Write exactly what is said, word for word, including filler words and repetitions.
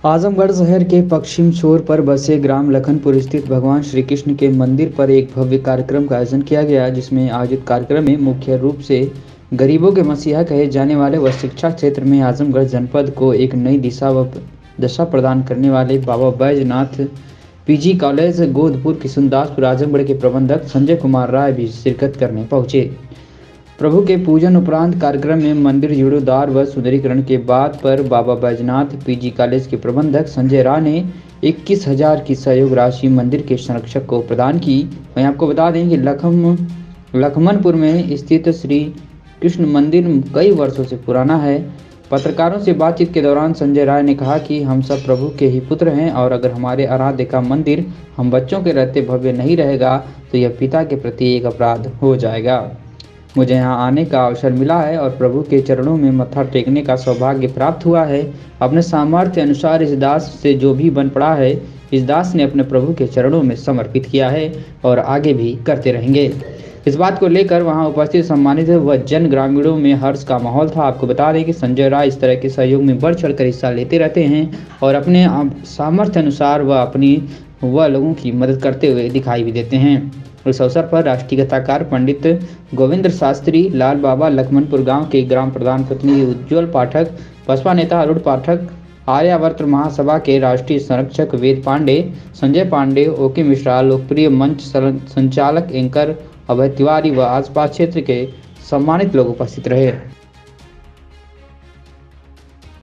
आजमगढ़ शहर के पश्चिम छोर पर बसे ग्राम लखनपुर स्थित भगवान श्री कृष्ण के मंदिर पर एक भव्य कार्यक्रम का आयोजन किया गया, जिसमें आयोजित कार्यक्रम में मुख्य रूप से गरीबों के मसीहा कहे जाने वाले व शिक्षा क्षेत्र में आजमगढ़ जनपद को एक नई दिशा व दशा प्रदान करने वाले बाबा बैजनाथ पीजी कॉलेज गोदपुर किशुनदासपुर आजमगढ़ के प्रबंधक संजय कुमार राय भी शिरकत करने पहुंचे। प्रभु के पूजन उपरांत कार्यक्रम में मंदिर जीर्णोद्धार व सुंदरीकरण के बाद पर बाबा बैजनाथ पीजी कॉलेज के प्रबंधक संजय राय ने इक्कीस हजार की सहयोग राशि मंदिर के संरक्षक को प्रदान की। वहीं आपको बता दें कि लखम लखमनपुर में स्थित श्री कृष्ण मंदिर कई वर्षों से पुराना है। पत्रकारों से बातचीत के दौरान संजय राय ने कहा कि हम सब प्रभु के ही पुत्र हैं और अगर हमारे आराध्य का मंदिर हम बच्चों के रहते भव्य नहीं रहेगा तो यह पिता के प्रति एक अपराध हो जाएगा। मुझे यहाँ आने का अवसर मिला है और प्रभु के चरणों में मत्था टेकने का सौभाग्य प्राप्त हुआ है। अपने सामर्थ्य अनुसार इस दास से जो भी बन पड़ा है, इस दास ने अपने प्रभु के चरणों में समर्पित किया है और आगे भी करते रहेंगे। इस बात को लेकर वहां उपस्थित सम्मानित व जन ग्रामीणों में हर्ष का माहौल था। आपको बता दें कि संजय राय इस तरह के सहयोग में बढ़ चढ़कर हिस्सा लेते रहते हैं और अपने सामर्थ्य अनुसार व अपनी व लोगों की मदद करते हुए दिखाई भी देते हैं। इस अवसर पर राष्ट्रीय कथाकार पंडित गोविंद शास्त्री, लाल बाबा, लखमनपुर गांव के ग्राम प्रधान प्रतिनिधि उज्ज्वल पाठक, बसपा नेता अरुण पाठक, आर्यावर्त महासभा के राष्ट्रीय संरक्षक वेद पांडे, संजय पांडे, ओके मिश्रा, लोकप्रिय मंच संचालक एंकर अभय तिवारी व आसपास क्षेत्र के सम्मानित लोग उपस्थित रहे।